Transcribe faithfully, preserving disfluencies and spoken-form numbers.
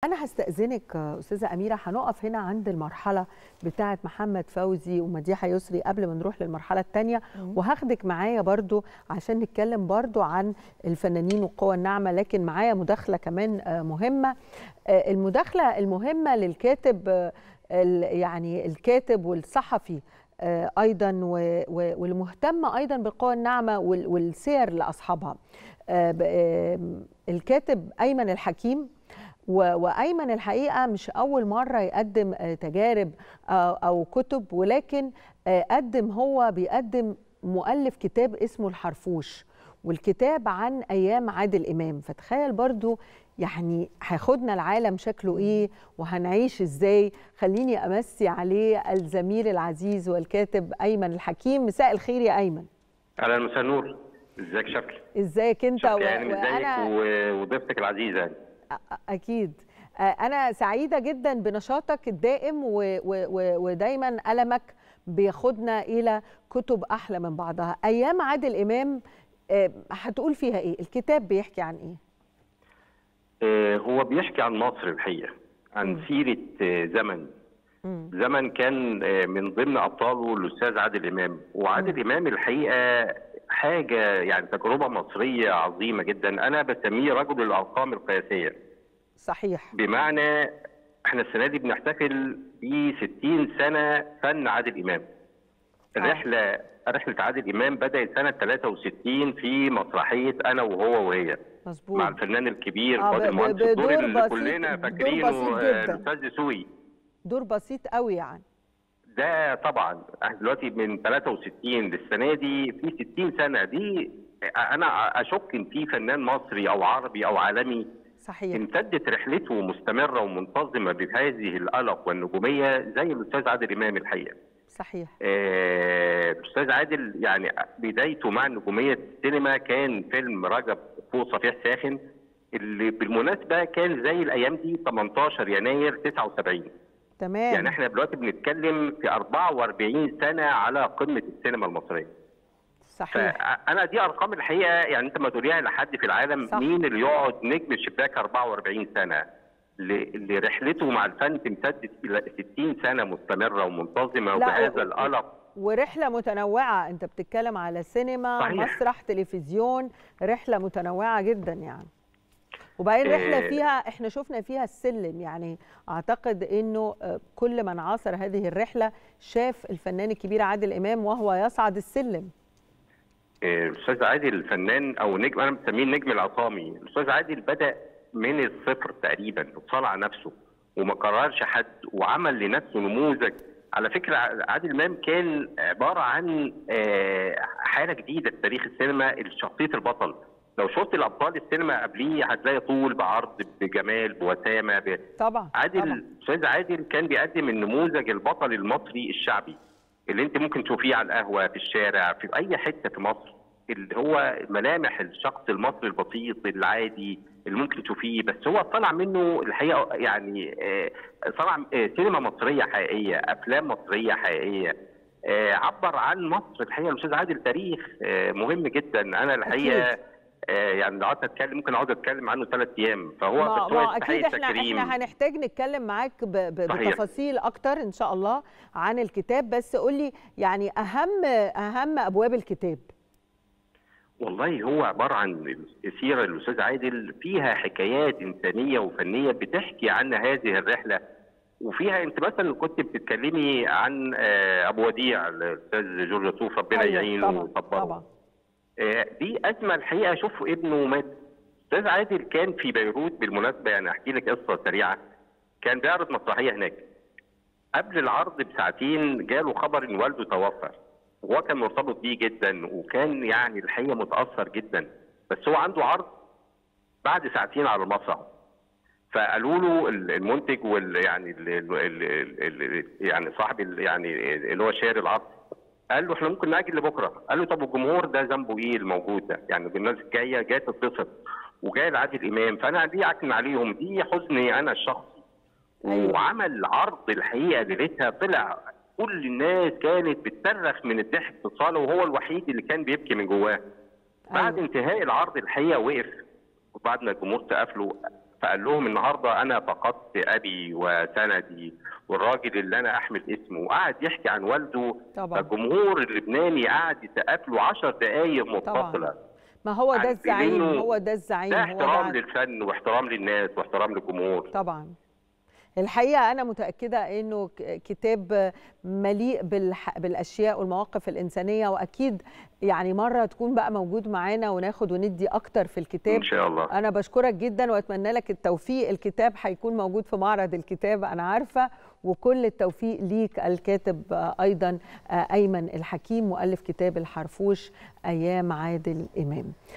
أنا هستأذنك أستاذة أميرة، هنقف هنا عند المرحلة بتاعة محمد فوزي ومديحة يسري قبل ما نروح للمرحلة الثانية، وهاخدك معايا برضو عشان نتكلم برضو عن الفنانين والقوى الناعمة، لكن معايا مداخلة كمان مهمة. المداخلة المهمة للكاتب، يعني الكاتب والصحفي أيضا والمهتم أيضا بالقوى الناعمة والسير لأصحابها، الكاتب أيمن الحكيم. وأيمن الحقيقة مش أول مرة يقدم تجارب أو كتب، ولكن قدم هو بيقدم مؤلف كتاب اسمه الحرفوش، والكتاب عن أيام عادل إمام. فتخيل برضو يعني هياخدنا العالم شكله إيه وهنعيش إزاي. خليني أمسي عليه الزميل العزيز والكاتب أيمن الحكيم. مساء الخير يا أيمن. أهلا، مساء النور. ازيك شكل؟ ازيك انت و... وأنا وضيفتك العزيزة يعني. أكيد أنا سعيدة جدا بنشاطك الدائم و... و... ودايما قلمك بياخدنا إلى كتب أحلى من بعضها. أيام عادل إمام هتقول فيها إيه؟ الكتاب بيحكي عن إيه؟ هو بيحكي عن مصر الحقيقة، عن م. سيرة زمن م. زمن كان من ضمن أبطاله الأستاذ عادل إمام. وعادل م. إمام الحقيقة حاجة يعني تجربة مصرية عظيمة جدا. أنا بسميه رجل الأرقام القياسية. صحيح. بمعنى احنا السنة دي بنحتفل ب ستين سنة فن عادل إمام. الرحلة آه. رحلة عادل إمام بدأت سنة ثلاثة وستين في مسرحية أنا وهو وهي. مظبوط. مع الفنان الكبير آه فاضل مهندس، الدور اللي بسيط، كلنا فاكرينه الأستاذ دسوقي. دور بسيط قوي يعني. ده طبعا احنا دلوقتي من ثلاثة وستين للسنة دي في ستين سنة. دي أنا أشك إن في فنان مصري أو عربي أو عالمي صحيح امتدت رحلته مستمرة ومنتظمة بهذه الألق والنجومية زي الأستاذ عادل إمام الحقيقة. صحيح. آه الأستاذ عادل يعني بدايته مع نجومية السينما كان فيلم رجب فوق صفيح ساخن، اللي بالمناسبة كان زي الأيام دي ثمانية عشر يناير تسعة وسبعين. تمام. يعني احنا دلوقتي بنتكلم في أربعة وأربعين سنة على قمة السينما المصرية. صحيح. فانا دي ارقام الحقيقه، يعني انت ما تقوليها لحد في العالم صح. مين اللي يقعد نجم الشباك أربعة وأربعين سنه اللي رحلته مع الفن تمتد الى ستين سنه مستمره ومنتظمه وبهذا القلق، ورحله متنوعه. انت بتتكلم على سينما صحيح. مسرح، تلفزيون، رحله متنوعه جدا يعني. وبعدين رحله فيها احنا شفنا فيها السلم، يعني اعتقد انه كل من عاصر هذه الرحله شاف الفنان الكبير عادل امام وهو يصعد السلم. الاستاذ عادل الفنان او نجم، انا بسميه النجم العصامي. الاستاذ عادل بدا من الصفر تقريبا، وصنع نفسه وما كررش حد وعمل لنفسه نموذج. على فكره عادل امام كان عباره عن حاله جديده في تاريخ السينما، شخصيه البطل. لو شفت الابطال السينما قبليه هتلاقي طول بعرض بجمال بوسامه ب... طبعا عادل طبعا. الاستاذ عادل كان بيقدم النموذج البطل المصري الشعبي اللي انت ممكن تشوفيه على القهوه، في الشارع، في اي حته في مصر، اللي هو ملامح الشخص المصري البسيط العادي اللي ممكن تشوفيه. بس هو طلع منه الحقيقه يعني صنع سينما مصريه حقيقيه، افلام مصريه حقيقيه، عبر عن مصر الحقيقه. الاستاذ عادل تاريخ مهم جدا. انا الحقيقه أكيد. يعني لو قعدت اتكلم ممكن اقعد اتكلم عنه ثلاث ايام. فهو ما بس هو ما اكيد احنا احنا هنحتاج نتكلم معاك بتفاصيل اكتر ان شاء الله عن الكتاب. بس قول لي يعني اهم اهم ابواب الكتاب. والله هو عباره عن سيره الاستاذ عادل فيها حكايات انسانيه وفنيه بتحكي عن هذه الرحله، وفيها انت مثلا كنت بتتكلمي عن ابو وديع الاستاذ جورج وسوف ربنا أيوة يعينه ويصبره. طبعا دي ازمه الحقيقه. شوف ابنه مات. استاذ عادل كان في بيروت بالمناسبه، يعني احكي لك قصه سريعه. كان بيعرض مسرحيه هناك، قبل العرض بساعتين جاله خبر ان والده توفى، وهو كان مرتبط بيه جدا وكان يعني الحقيقه متاثر جدا. بس هو عنده عرض بعد ساعتين على المسرح، فقالوا له المنتج وال يعني ال ال ال يعني صاحب يعني اللي هو شاري العرض، قال له احنا ممكن ناجل لبكره. قال له طب الجمهور ده ذنبه ايه الموجود ده؟ يعني الناس جايه جايه تتبسط وجايه لعادل امام، فانا دي اعكن عليهم، دي حزني انا الشخصي. أيوة. وعمل عرض الحقيقه ليلتها طلع كل الناس كانت بتصرخ من الضحك في الصاله، وهو الوحيد اللي كان بيبكي من جواه. أيوة. بعد انتهاء العرض الحقيقه وقف، وبعد ما الجمهور سقف له فقال لهم النهارده انا فقدت ابي وسندي والراجل اللي انا احمل اسمه، وقعد يحكي عن والده. طبعا. فالجمهور اللبناني قعد يسقف له عشر دقائق متصله. طبعا. ما هو ده الزعيم، هو ده الزعيم، ده هو احترام ده للفن واحترام للناس واحترام للجمهور. طبعا. الحقيقة أنا متأكدة أنه كتاب مليء بالأشياء والمواقف الإنسانية، وأكيد يعني مرة تكون بقى موجود معانا وناخد وندي أكتر في الكتاب إن شاء الله. أنا بشكرك جدا وأتمنى لك التوفيق. الكتاب هيكون موجود في معرض الكتاب أنا عارفة، وكل التوفيق ليك الكاتب أيضا أيمن الحكيم مؤلف كتاب الحرفوش أيام عادل إمام.